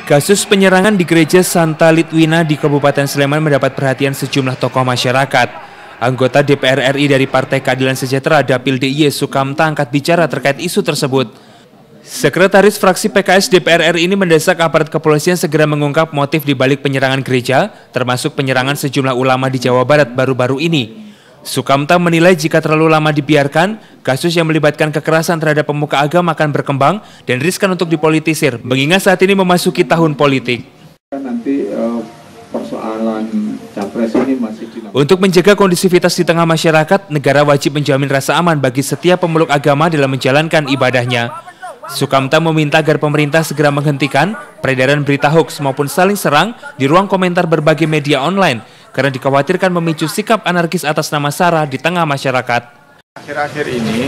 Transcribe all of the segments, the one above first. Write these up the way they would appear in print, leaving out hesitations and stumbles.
Kasus penyerangan di Gereja Santa Litwina di Kabupaten Sleman mendapat perhatian sejumlah tokoh masyarakat. Anggota DPR RI dari Partai Keadilan Sejahtera Dapil DIY Sukamta angkat bicara terkait isu tersebut. Sekretaris fraksi PKS DPR RI ini mendesak aparat kepolisian segera mengungkap motif dibalik penyerangan gereja, termasuk penyerangan sejumlah ulama di Jawa Barat baru-baru ini. Sukamta menilai jika terlalu lama dibiarkan, kasus yang melibatkan kekerasan terhadap pemuka agama akan berkembang dan riskan untuk dipolitisir, mengingat saat ini memasuki tahun politik. Nanti persoalan capres ini masih dinamika. Untuk menjaga kondisivitas di tengah masyarakat, negara wajib menjamin rasa aman bagi setiap pemeluk agama dalam menjalankan ibadahnya. Sukamta meminta agar pemerintah segera menghentikan peredaran berita hoaks maupun saling serang di ruang komentar berbagai media online karena dikhawatirkan memicu sikap anarkis atas nama SARA di tengah masyarakat. Akhir-akhir ini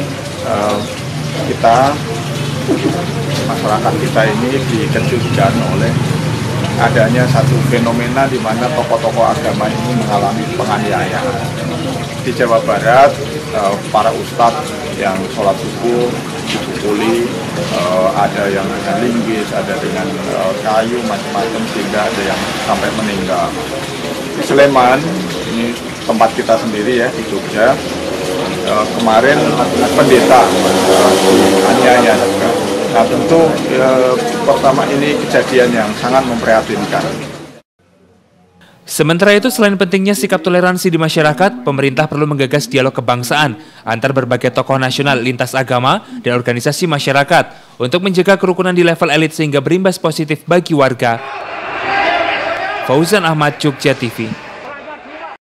masyarakat kita ini dikejutkan oleh adanya satu fenomena di mana tokoh-tokoh agama ini mengalami penganiayaan. Di Jawa Barat, para ustadz yang sholat subuh dipukuli, ada yang dengan linggis, ada dengan kayu, macam-macam, sehingga ada yang sampai meninggal. Di Sleman, ini tempat kita sendiri ya, di Jogja, kemarin pendeta aniaya juga. Nah tentu pertama ini kejadian yang sangat memprihatinkan. Sementara itu, selain pentingnya sikap toleransi di masyarakat, pemerintah perlu menggagas dialog kebangsaan antar berbagai tokoh nasional lintas agama dan organisasi masyarakat untuk menjaga kerukunan di level elit sehingga berimbas positif bagi warga. Fauzan Ahmad, Jogja TV.